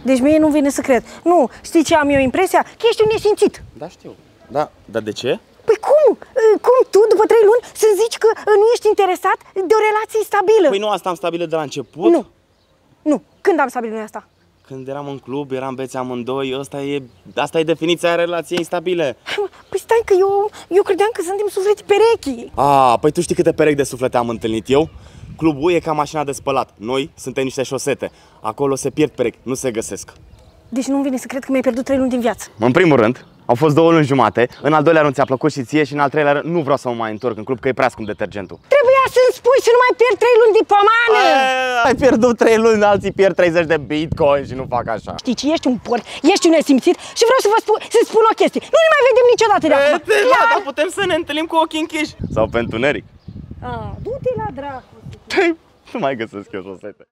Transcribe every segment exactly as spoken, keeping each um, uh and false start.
Deci mie nu vine să cred. Nu, știi ce am eu impresia? Că ești un nesimțit. Da, știu. Da, dar de ce? Păi cum? Cum tu, după trei luni, să-mi zici că nu ești interesat de o relație stabilă? Păi nu asta am stabilit de la început? Nu. Nu. Când am stabilit noi asta? Când eram în club, eram beți amândoi, asta e, asta e definiția relației instabile. Păi stai că eu, eu credeam că suntem sufleti perechi. A, păi tu știi câte perechi de suflete am întâlnit eu? Clubul e ca mașina de spălat. Noi suntem niște șosete. Acolo se pierd perechi, nu se găsesc. Deci nu-mi vine să cred că mi-ai pierdut trei luni din viață. În primul rând, au fost două luni jumate. În al doilea rând ți-a plăcut și ție și în al treilea rând nu vreau să mă mai întorc în club, că e prea scump detergentul. Trebuia să-mi spui să nu mai pierd trei luni de pomană. Ai pierdut trei luni, alții pierd treizeci de bitcoin și nu fac așa. Știi ce? Ești un porc, ești un nesimțit și vreau să vă spun, să spun o chestie. Nu ne mai vedem niciodată de acum. Da, dar putem să ne întâlnim cu ochii închiși. Sau pe întuneric. Ah, du-te la dracu. Nu mai găsesc eu șosete.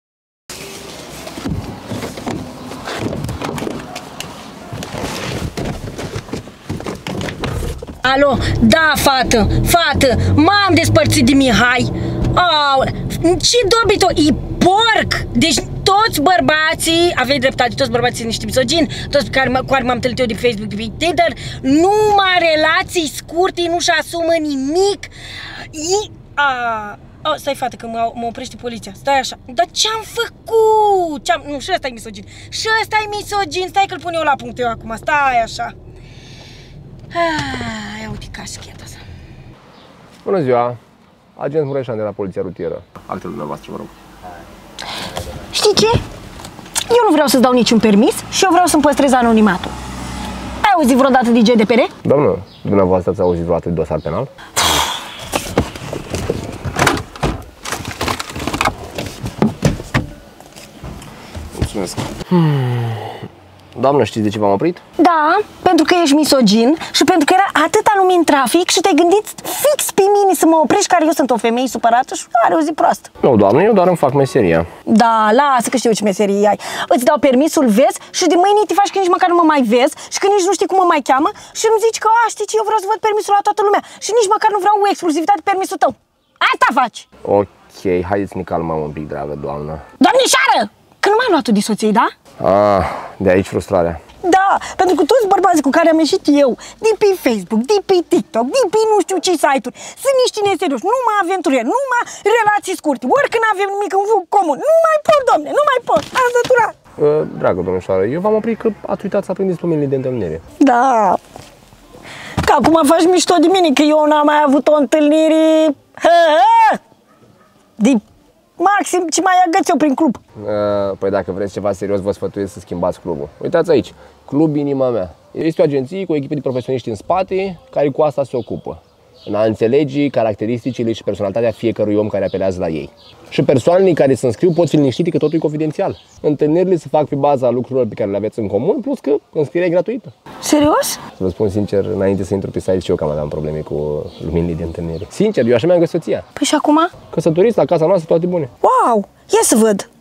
Alo, da, fată, fată, m-am despărțit de Mihai. Au, ce dobito, e porc. Deci toți bărbații, aveți dreptate, toți bărbații sunt niște misogini, toți cu care, cu care m-am întâlnit eu de Facebook, de Tinder, numai relații scurte, nu-și asumă nimic. E... A... Oh, stai, fată, că mă, mă oprește poliția. Stai așa. Dar ce-am făcut? Ce-am... Nu, și ăsta e misogin. Și ăsta e misogin. Stai că-l pun eu la punct eu acum. Stai așa. Ah, ia uite cascheta asta. Bună ziua. Agent Mureșan de la Poliția Rutieră. Actele dumneavoastră, vă rog. Știi ce? Eu nu vreau să-ți dau niciun permis și eu vreau să-mi păstrez anonimatul. Ai auzit vreodată de G D P R? Doamnă, dumneavoastră ați auzit vreodată de dosar penal? Mulțumesc. Hmm. Doamnă, știți de ce v-am oprit? Da, pentru că ești misogin și pentru că era atâta lume în trafic și te-ai gândit fix pe mine să mă oprești, care eu sunt o femeie supărată și are o zi proastă. Nu, doamnă, eu doar îmi fac meseria. Da, lasă că știu ce meserie ai. Îți dau permisul, vezi, și de mâine te faci că nici măcar nu mă mai vezi și că nici nu știi cum mă mai cheamă și îmi zici că, a, știi ce, eu vreau să văd permisul la toată lumea și nici măcar nu vreau o exclusivitate permisul tău. Asta faci! Ok, haideți să ne calmăm un pic, dragă doamnă. Doamnișoară! Că nu m-ai luat-o de soției, da? Ah, de aici frustrarea. Da, pentru că toți bărbații cu care am ieșit eu, de pe Facebook, de pe TikTok, de pe nu știu ce site-uri, sunt niște neserioși, numai aventurieri, numai relații scurte, ori când avem nimic în comun. Nu mai pot, domne, nu mai pot, am săturat. Uh, dragă domnișoară, eu v-am oprit că ați uitat să aprindeți luminile de întâlnire. Da, că acum faci mișto de mine, că eu n-am mai avut o întâlnire de maxim ce mai agăți eu prin club. Uh, păi dacă vreți ceva serios, vă sfătuiesc să schimbați clubul. Uitați aici, Club Inima Mea. Este o agenție cu o echipă de profesioniști în spate care cu asta se ocupă. În a înțelege caracteristicile și personalitatea fiecărui om care apelează la ei. Și persoanele care se înscriu pot fi liniștite că totul e confidențial. Întâlnirile se fac pe baza lucrurilor pe care le aveți în comun, plus că înscrierea e gratuită. Serios? Să vă spun sincer, înainte să intru pe site și eu cam aveam probleme cu luminile de întâlnire. Sincer, eu așa mi-am găsit soția. Păi și acum? Căsătoriți la casa noastră, toate bune. Wow! Ia să văd!